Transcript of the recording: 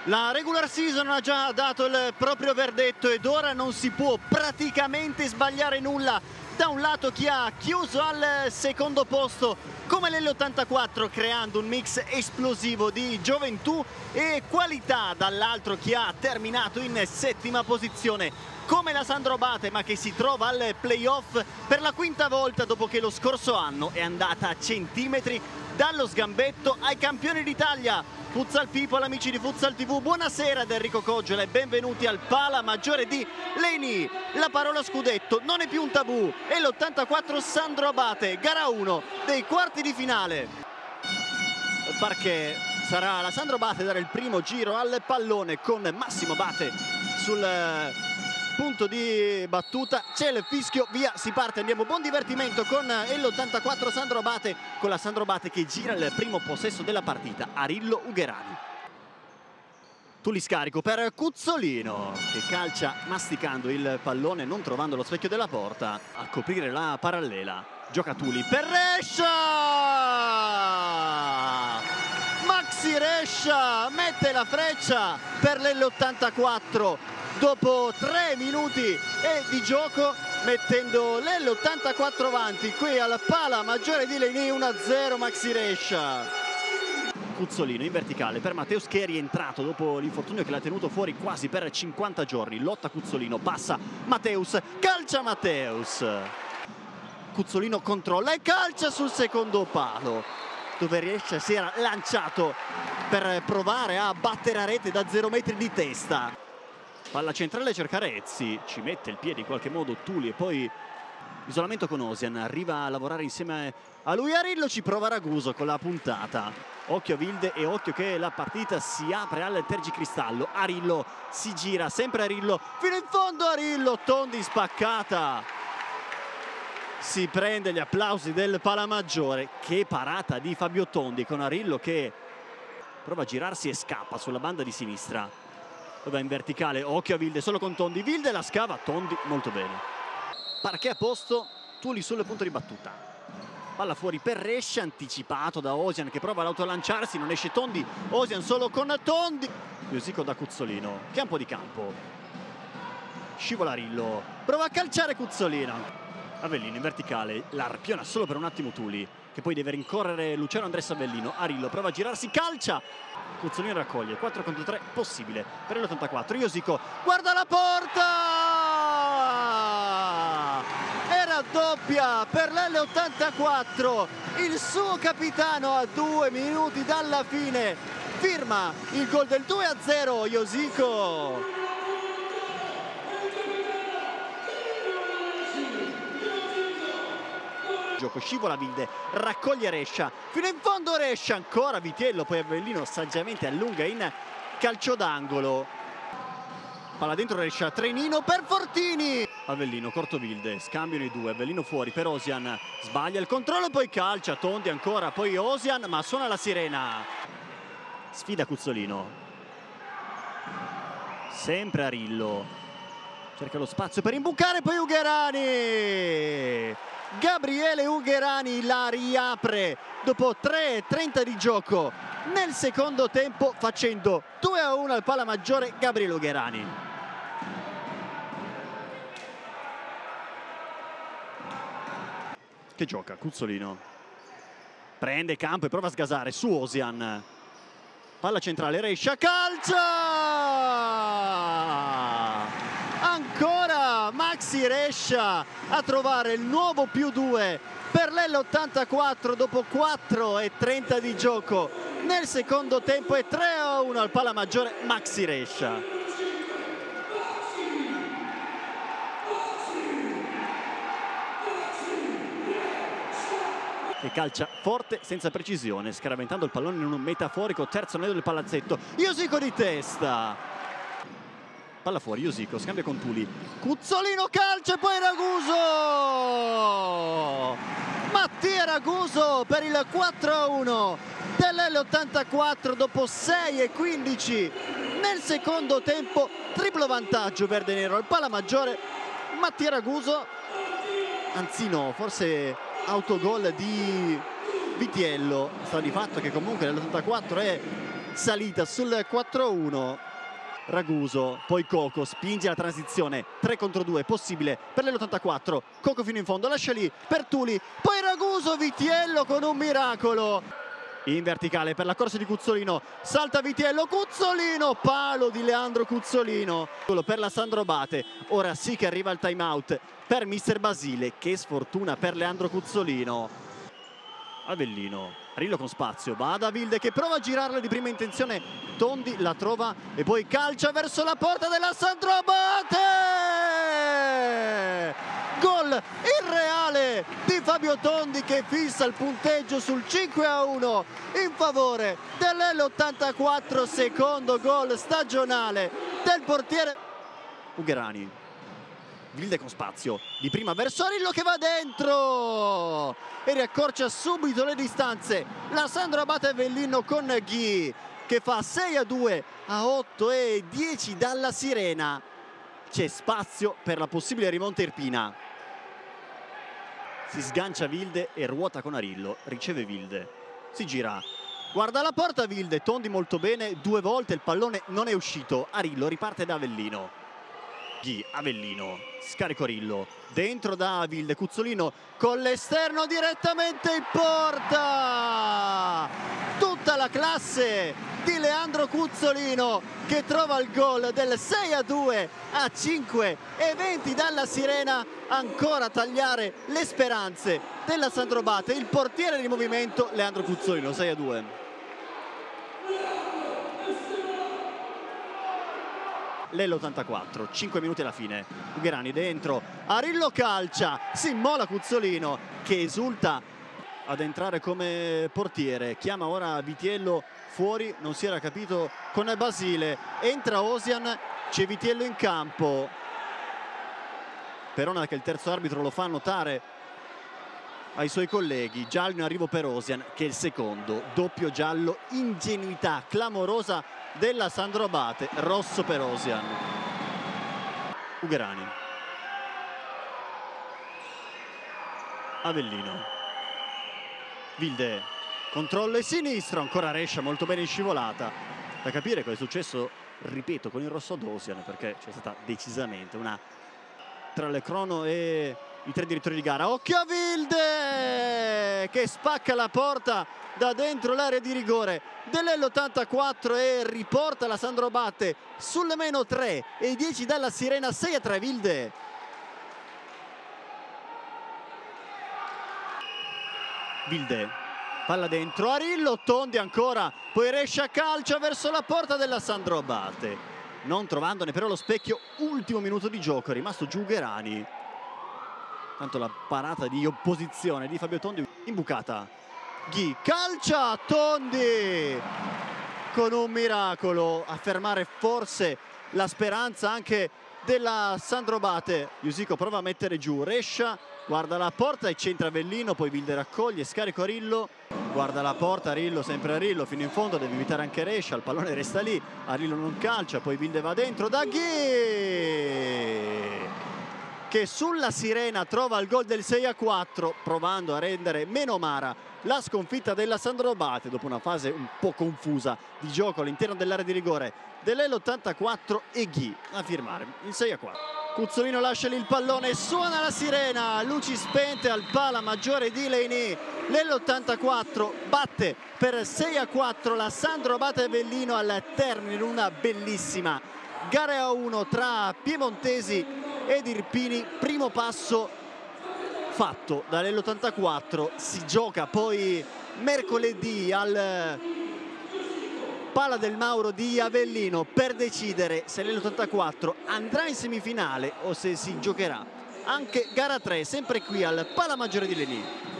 La regular season ha già dato il proprio verdetto ed ora non si può praticamente sbagliare nulla. Da un lato chi ha chiuso al secondo posto come l'L84 creando un mix esplosivo di gioventù e qualità, dall'altro chi ha terminato in settima posizione come la Sandro Abate, ma che si trova al playoff per la quinta volta dopo che lo scorso anno è andata a centimetri dallo sgambetto ai campioni d'Italia. Futsal People, amici di Futsal TV, buonasera da Enrico Coggiola e benvenuti al Pala Maggiore di Leni. La parola scudetto non è più un tabù e l'84 Sandro Abate, gara 1 dei quarti di finale. Perché sarà la Sandro Abate a dare il primo giro al pallone con Massimo Abate sul punto di battuta, c'è il fischio, via, si parte, andiamo, buon divertimento con l'84 Sandro Abate, con la Sandro Abate che gira il primo possesso della partita, Arillo Ugherani. Tuli scarico per Cuzzolino che calcia masticando il pallone, non trovando lo specchio della porta a coprire la parallela. Gioca Tuli per Rescia! Maxi Rescia mette la freccia per l'84 dopo 3 minuti di gioco, mettendo l'84 avanti qui al Pala Maggiore di Leni. 1-0 Maxi Rescia. Cuzzolino in verticale per Matteus che è rientrato dopo l'infortunio che l'ha tenuto fuori quasi per 50 giorni. Lotta Cuzzolino, passa Matteus, calcia Matteus. Cuzzolino controlla e calcia sul secondo palo, dove Rescia si era lanciato per provare a battere a rete da 0 metri di testa. Palla centrale, cerca Rezzi, ci mette il piede in qualche modo Tuli e poi isolamento con Osian, arriva a lavorare insieme a lui Arillo, ci prova Raguso con la puntata. Occhio a Wilde e occhio che la partita si apre al tergicristallo. Arillo si gira, sempre Arillo, fino in fondo Arillo, Tondi spaccata. Si prende gli applausi del Pala Maggiore. Che parata di Fabio Tondi con Arillo che prova a girarsi e scappa sulla banda di sinistra. Va in verticale, occhio a Wilde, solo con Tondi, Wilde la scava, Tondi molto bene. Parquet a posto, Tuli sul punto di battuta. Palla fuori per Rescia, anticipato da Osian che prova ad autolanciarsi, non esce Tondi, Osian solo con Tondi. Musico da Cuzzolino, campo di campo. Scivola Arillo, prova a calciare Cuzzolino. Avellino in verticale, l'arpiona solo per un attimo Tuli, che poi deve rincorrere Luciano Andres Avellino. Arillo prova a girarsi, calcia. Cuzzolino raccoglie, 4 contro 3 possibile per l'84. Iosico guarda la porta! Era doppia per l'L84, il suo capitano a 2 minuti dalla fine firma il gol del 2-0. Iosico. Gioco, scivola Wilde, raccoglie Rescia, fino in fondo Rescia, ancora Vitiello, poi Avellino saggiamente allunga in calcio d'angolo. Palla dentro Rescia, Trenino per Fortini. Avellino, corto Wilde, scambiano i due, Avellino fuori per Osian, sbaglia il controllo, poi calcia, Tondi ancora, poi Osian, ma suona la sirena. Sfida Cuzzolino. Sempre Arillo, cerca lo spazio per imbucare, poi Ugherani. Gabriele Ugherani la riapre dopo 3:30 di gioco nel secondo tempo, facendo 2-1 al Pala Maggiore. Gabriele Ugherani. Che gioca Cuzzolino, prende campo e prova a sgasare su Osian. Palla centrale, Rescia, calcia! Ancora Maxi Rescia a trovare il nuovo +2 per l'L84 dopo 4:30 di gioco nel secondo tempo e 3-1 al Pala Maggiore. Maxi Rescia. Che calcia forte senza precisione, scaraventando il pallone in un metaforico terzo anello del palazzetto. Iosico di testa. Palla fuori, Iosico, scambia con Tuli. Cuzzolino calcia e poi Raguso! Mattia Raguso per il 4-1 dell'L84 dopo 6:15 nel secondo tempo. Triplo vantaggio verde-nero al Pala Maggiore. Mattia Raguso, anzi no, forse autogol di Vitiello. Sta di fatto che comunque l'84 è salita sul 4-1. Raguso, poi Coco spinge la transizione 3 contro 2 possibile per l'84. Coco fino in fondo, lascia lì per Tuli, poi Raguso, Vitiello con un miracolo in verticale per la corsa di Cuzzolino, salta Vitiello, Cuzzolino, palo di Leandro Cuzzolino per la Sandrobate. Ora sì che arriva il time out per mister Basile. Che sfortuna per Leandro Cuzzolino. Avellino, Rillo con spazio, va da Wilde che prova a girarla di prima intenzione, Tondi la trova e poi calcia verso la porta della Sandrobate. Gol irreale di Fabio Tondi che fissa il punteggio sul 5-1 in favore dell'L84, secondo gol stagionale del portiere Ugherani. Wilde con spazio, di prima verso Arillo che va dentro e riaccorcia subito le distanze. La Sandrobate Avellino con Ghi che fa 6-2 a 8-10 dalla Sirena. C'è spazio per la possibile rimonta irpina. Si sgancia Wilde e ruota con Arillo, riceve Wilde, si gira, guarda la porta Wilde, Tondi molto bene, 2 volte il pallone non è uscito. Arillo riparte da Avellino. Ghi, Avellino, scarico Arillo, dentro da Wilde, Cuzzolino con l'esterno direttamente in porta. Tutta la classe di Leandro Cuzzolino che trova il gol del 6-2 a 5-20 dalla Sirena. Ancora a tagliare le speranze della Sandrobate il portiere di movimento Leandro Cuzzolino. 6-2. L'84, 5 minuti alla fine. Ugherani dentro, Arillo calcia, si immola Cuzzolino che esulta ad entrare come portiere, chiama ora Vitiello fuori, non si era capito con Basile, entra Osian, c'è Vitiello in campo. Perona che il terzo arbitro lo fa notare ai suoi colleghi. Giallo in arrivo per Osian che è il secondo, doppio giallo, ingenuità clamorosa della Sandrobate, rosso per Osian. Ugherani, Avellino, Wilde, controllo e sinistro, ancora Rescia molto bene in scivolata. Da capire cosa è successo, ripeto, con il rosso ad Osian, perché c'è stata decisamente una tra le crono e i 3 direttori di gara. Occhio a Wilde che spacca la porta da dentro l'area di rigore dell'L84 e riporta la Sandrobate sulle meno 3 e 10 dalla Sirena. 6-3 Wilde. Wilde, palla dentro, Arillo, Tondi ancora, poi Rescia calcia verso la porta della Sandrobate, non trovandone però lo specchio. Ultimo minuto di gioco, è rimasto giù Ugherani. Tanto la parata di opposizione di Fabio Tondi imbucata. Ghi calcia, Tondi con un miracolo a fermare forse la speranza anche della Sandrobate. Iusico prova a mettere giù, Rescia guarda la porta e centra Avellino, poi Wilde raccoglie, scarico Arillo, guarda la porta, Arillo, sempre Arillo fino in fondo, deve evitare anche Rescia, il pallone resta lì, Arillo non calcia, poi Wilde va dentro da Ghi che sulla Sirena trova il gol del 6-4, provando a rendere meno amara la sconfitta della Sandrobate dopo una fase un po' confusa di gioco all'interno dell'area di rigore dell'L84 e Ghi a firmare il 6-4. Cuzzolino lascia lì il pallone, suona la sirena, luci spente al Pala Maggiore di Leini. L'84 batte per 6-4 la Sandrobate Avellino al termine di una bellissima gara a 1 tra piemontesi ed irpini. Primo passo fatto dall'L84, si gioca poi mercoledì al Pala del Mauro di Avellino per decidere se l'L84 andrà in semifinale o se si giocherà anche gara 3 sempre qui al Pala Maggiore di Leini.